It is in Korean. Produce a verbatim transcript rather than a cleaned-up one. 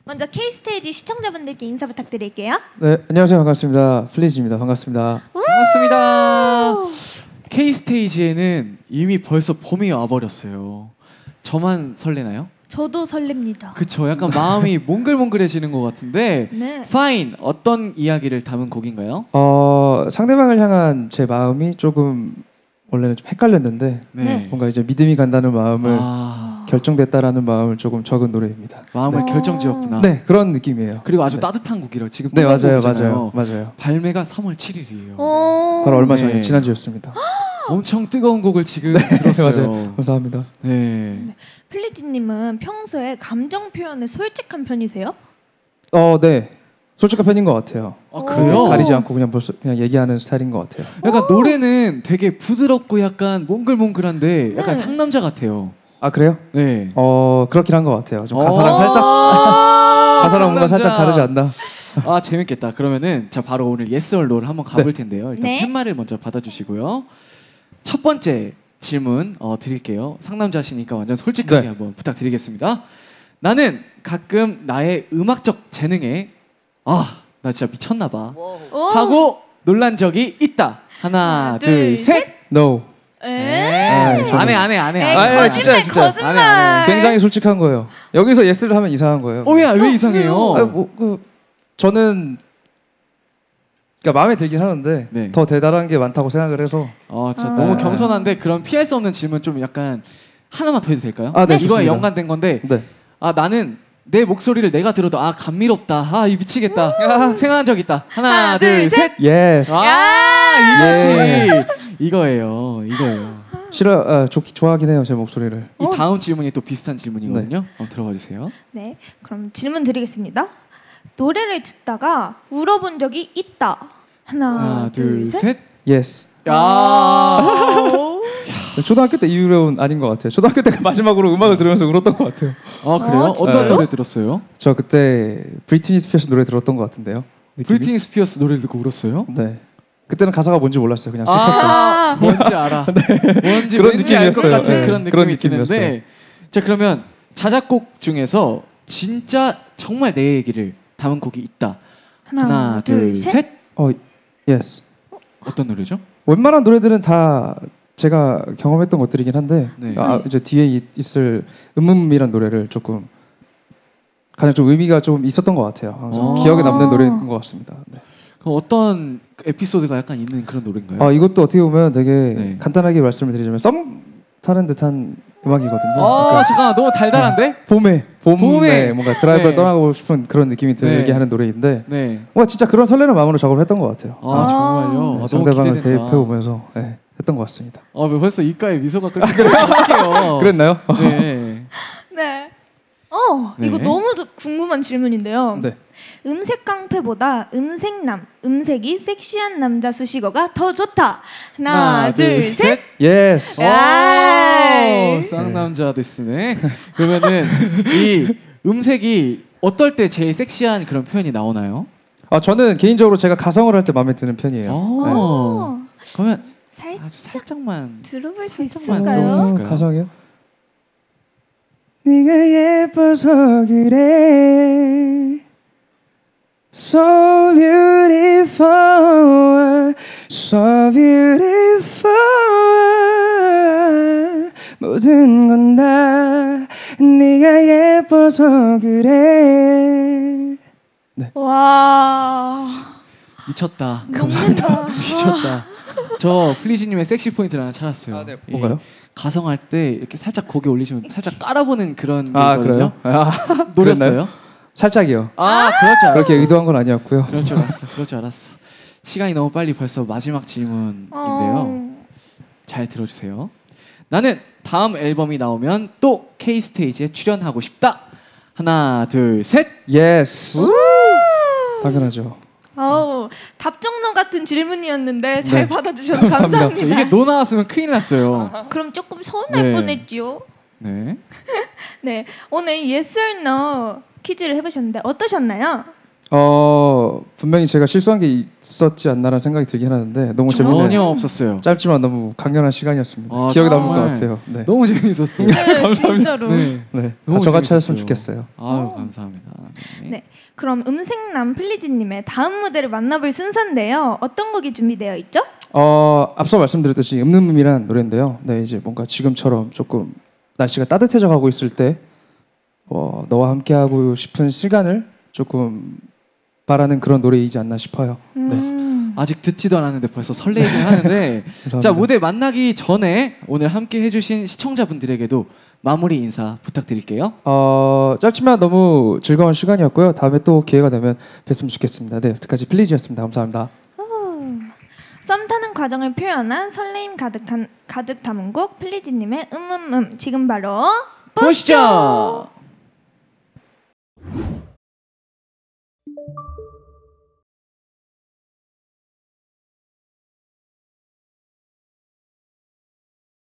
먼저 K스테이지 시청자분들께 인사 부탁드릴게요. 네, 안녕하세요. 반갑습니다. 플리즈입니다. 반갑습니다. 반갑습니다. K스테이지에는 이미 벌써 봄이 와버렸어요. 저만 설레나요? 저도 설렙니다. 그쵸, 약간 마음이 몽글몽글해지는 것 같은데 네. Fine, 어떤 이야기를 담은 곡인가요? 어, 상대방을 향한 제 마음이 조금 원래는 좀 헷갈렸는데 네. 뭔가 이제 믿음이 간다는 마음을 아, 결정됐다라는 마음을 조금 적은 노래입니다. 마음을 네. 결정지었구나. 네, 그런 느낌이에요. 그리고 아주 네. 따뜻한 곡이라 지금 네, 맞아요, 곡이잖아요. 맞아요, 맞아요. 발매가 삼월 칠일이에요. 어... 바로 얼마 전에 네. 지난주였습니다. 엄청 뜨거운 곡을 지금 들었어요. 맞아요. 감사합니다. 네. 플리즈님은 평소에 감정 표현에 솔직한 편이세요? 어, 네, 솔직한 편인 것 같아요. 아, 그래요? 가리지 않고 그냥 벌써 그냥 얘기하는 스타일인 것 같아요. 약간 노래는 되게 부드럽고 약간 몽글몽글한데 약간 네. 상남자 같아요. 아, 그래요? 네. 어, 그렇긴 한 것 같아요. 좀 어. 가사랑 살짝 가사랑 뭔가 상남자. 살짝 다르지 않나? 아, 재밌겠다. 그러면 자 바로 오늘 Yes or No를 한번 가볼 텐데요. 일단 네. 팻말을 먼저 받아주시고요. 첫 번째 질문 어, 드릴게요. 상남자시니까 완전 솔직하게 네. 한번 부탁드리겠습니다. 나는 가끔 나의 음악적 재능에 아, 나 진짜 미쳤나 봐 오. 하고 놀란 적이 있다. 하나, 하나, 둘, 둘, 셋. No. 에? 아, 저는- 안해 안해 안해. 에이, 아, 예, 거짓말, 진짜, 진짜. 거짓말. 안 해, 안 굉장히 솔직한 거예요. 여기서 예스를 하면 이상한 거예요. 어야 왜 이상해요? 아, 뭐, 그, 저는 그러니까 마음에 들긴 하는데 네. 더 대단한 게 많다고 생각을 해서 아, 진짜 아. 너무 겸손한데 그럼 피할 수 없는 질문 좀 약간 하나만 더 해도 될까요? 아, 네, 이거에 좋습니다. 연관된 건데 네. 아 나는 내 목소리를 내가 들어도 아 감미롭다. 아 이 미치겠다. 생각한 적 있다. 하나, 하나, 둘, 둘, 셋. 셋. 예스. 아 이거지. 예. 이거예요. 이거예요. 싫어, 아, 좋, 좋아하긴 해요 제 목소리를. 이 다음 질문이 또 비슷한 질문이거든요. 한번 들어봐 주세요. 네, 그럼 질문 드리겠습니다. 노래를 듣다가 울어본 적이 있다. 하나, 하나, 둘, 셋. 예스. 야. 초등학교 때 이후로는 아닌 것 같아요. 초등학교 때 마지막으로 음악을 들으면서 울었던 것 같아요. 아 그래요? 아, 어떤 진짜요? 노래 들었어요? 저 그때 브리트니 스피어스 노래 들었던 것 같은데요. 느낌이? 브리트니 스피어스 노래를 듣고 울었어요? 네. 그때는 가사가 뭔지 몰랐어요. 그냥 슬펐어요. 아, 뭔지 알아. 뭔지 그런 왠지 알 것 느낌이었어요. 같은 네, 그런 그런 느낌이 느낌이었어요. 드는데 자 그러면 자작곡 중에서 진짜 정말 내 얘기를 담은 곡이 있다. 하나, 하나, 둘, 셋. 어, 예스. 어떤 노래죠? 웬만한 노래들은 다 제가 경험했던 것들이긴 한데 네. 아, 이제 뒤에 있, 있을 음음이란 노래를 조금 가장 좀 의미가 좀 있었던 것 같아요. 항상 오. 기억에 남는 노래인 것 같습니다. 네. 그럼 어떤 에피소드가 약간 있는 그런 노래인가요? 아, 이것도 어떻게 보면 되게 네. 간단하게 말씀을 드리자면 썸 타는 듯한 음악이거든요. 아 그러니까 잠깐 너무 달달한데? 봄에 봄에, 봄에. 뭔가 드라이브를 네. 떠나고 싶은 그런 느낌이 들게 네. 하는 노래인데 네. 뭔가 진짜 그런 설레는 마음으로 작업을 했던 것 같아요. 아, 정말요? 아, 너무 상대방을 기대된다. 대입해 보면서 네, 했던 것 같습니다. 아 벌써 입가에 미소가 끊기네요. 그랬나요? 네. 네. 어, 네. 이거 너무 드- 궁금한 질문인데요. 네. 음색 깡패보다 음색남, 음색이 섹시한 남자 수식어가 더 좋다. 하나, 하나, 둘, 둘, 셋. 예스. 아이. 오, 쌍남자 데스네. 그러면은 이 음색이 어떨 때 제일 섹시한 그런 표현이 나오나요? 아, 저는 개인적으로 제가 가성을 할 때 마음에 드는 편이에요. 오. 네. 어, 그러면 살짝 아주 살짝만 들어볼 수 살짝만 있을까요? 들어볼 수 있을까요? 어, 가성이요? 네가 예뻐서 그래 So beautiful So beautiful 모든 건 다 네가 예뻐서 그래. 와. 미쳤다. 감사합니다. 미쳤다. 저 플리즈님의 섹시 포인트를 하나 찾았어요. 아, 네. 이 뭔가요? 가성할 때 이렇게 살짝 고개 올리시면 살짝 깔아보는 그런 아, 거거든요. 그래요? 아, 노렸어요? 그랬나요? 살짝이요. 아, 그럴 줄 알았어. 그렇게 의도한 건 아니었고요. 그럴 줄 알았어. 그럴 줄 알았어. 시간이 너무 빨리 벌써 마지막 질문인데요. 어. 잘 들어주세요. 나는 다음 앨범이 나오면 또 K스테이지에 출연하고 싶다. 하나, 둘, 셋. 예스. 당연하죠. 아우, 답정너 같은 질문이었는데 잘 네. 받아주셔서 감사합니다. 감사합니다. 저 이게 노 나왔으면 큰일 났어요. 그럼 조금 서운할 네. 뻔했지요. 네. 네, 오늘 Yes or No 퀴즈를 해보셨는데 어떠셨나요? 어 분명히 제가 실수한 게 있었지 않나라는 생각이 들긴 하는데 너무 전혀 재밌네요. 없었어요. 짧지만 너무 강렬한 시간이었습니다. 아, 기억에 남을 것 정말. 같아요. 네. 너무 재밌었어요. 네, 진짜로. 네. 네. 너무 가져가셨으면 재밌었어요. 좋겠어요. 아유 어. 감사합니다. 네. 네. 그럼 음색남 플리즈님의 다음 무대를 만나볼 순서인데요. 어떤 곡이 준비되어 있죠? 어 앞서 말씀드렸듯이 음음음이란 노래인데요. 네 이제 뭔가 지금처럼 조금 날씨가 따뜻해져 가고 있을 때 어, 너와 함께 하고 싶은 시간을 조금 바라는 그런 노래이지 않나 싶어요. 네. 음. 아직 듣지도 않았는데 벌써 설레긴 하는데 감사합니다. 자 무대 만나기 전에 오늘 함께 해주신 시청자분들에게도 마무리 인사 부탁드릴게요. 어 짧지만 너무 즐거운 시간이었고요. 다음에 또 기회가 되면 뵀으면 좋겠습니다. 네 여태까지 플리즈였습니다. 감사합니다. 썸 타는 과정을 표현한 설레임 가득한 가득 담은 곡 플리즈님의 음음음 지금 바로 보시죠.